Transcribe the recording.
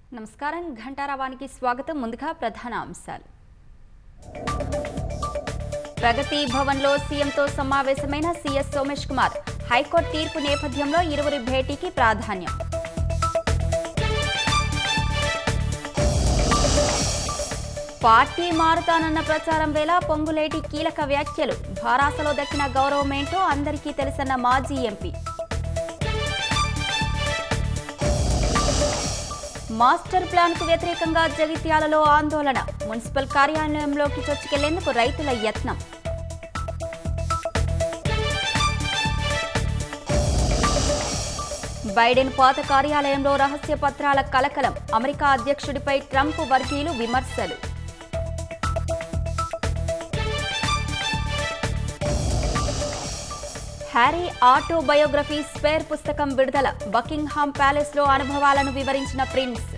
నమస్కారం ఘంటారావానికి స్వాగతం. ముందుగా ప్రధాన అంశాలు. ప్రగతి భవన్లో సీఎంతో సమావేశమైన సీఎస్ సోమేష్ కుమార్. హైకోర్టు తీర్పు నేపథ్యంలో ఇరువురి భేటీకి ప్రాధాన్యం. పార్టీ మారుతానన్న ప్రచారం వేళ పొంగులేటి కీలక వ్యాఖ్యలు. భారాసలో దక్కిన గౌరవమేంటో అందరికీ తెలుసన్న మాజీ ఎంపీ. మాస్టర్ ప్లాన్ కు వ్యతిరేకంగా జగిత్యాలలో ఆందోళన. మున్సిపల్ కార్యాలయంలోకి చొచ్చుకెళ్లేందుకు రైతుల యత్నం. బైడెన్ పాత కార్యాలయంలో రహస్య పత్రాల కలకలం. అమెరికా అధ్యక్షుడిపై ట్రంప్ వర్గీయులు విమర్శలు. హ్యారీ ఆటోబయోగ్రఫీ స్పేర్ పుస్తకం విడుదల. బకింగ్హామ్ ప్యాలెస్ లో అనుభవాలను వివరించిన ప్రిన్స్.